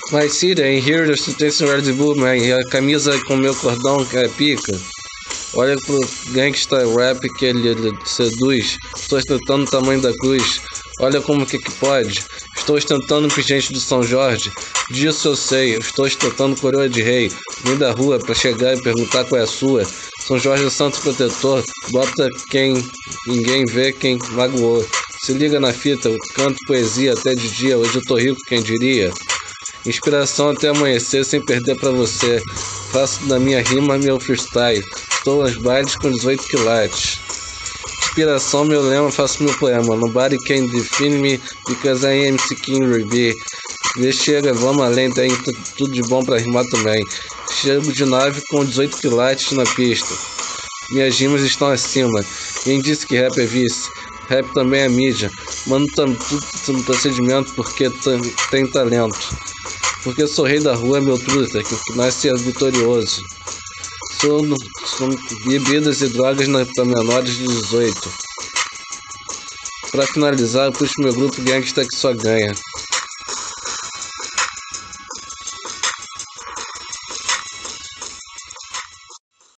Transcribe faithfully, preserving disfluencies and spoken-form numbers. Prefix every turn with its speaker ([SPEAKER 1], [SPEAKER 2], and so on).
[SPEAKER 1] My city, I'm here to take Red Bull, man. E a camisa com meu cordão que é pica. Olha pro gangsta rap que ele, ele seduz. Estou ostentando o tamanho da cruz. Olha como que que pode. Estou ostentando pingente de São Jorge. Disso eu sei. Estou ostentando coroa de rei. Vim da rua pra chegar e perguntar qual é a sua. São Jorge é santo protetor. Bota quem ninguém vê, quem magoou. Se liga na fita, eu canto poesia até de dia. Hoje eu tô rico, quem diria. Inspiração até amanhecer sem perder pra você. Faço da minha rima meu freestyle. Estou aos bailes com dezoito quilates. Inspiração meu lema, faço meu poema. Nobody can define me because I am seeking Ruby. Chega, vamos além, tem tudo de bom pra rimar também. Chego de nave com dezoito quilates na pista. Minhas rimas estão acima. Quem disse que rap é vice? Rap também é mídia. Mano, tudo no procedimento porque tem talento. Porque sou rei da rua, meu truta, que nasce vitorioso. Sou, sou bebidas e drogas para menores de dezoito. Para finalizar, eu puxo meu grupo gangsta que só ganha.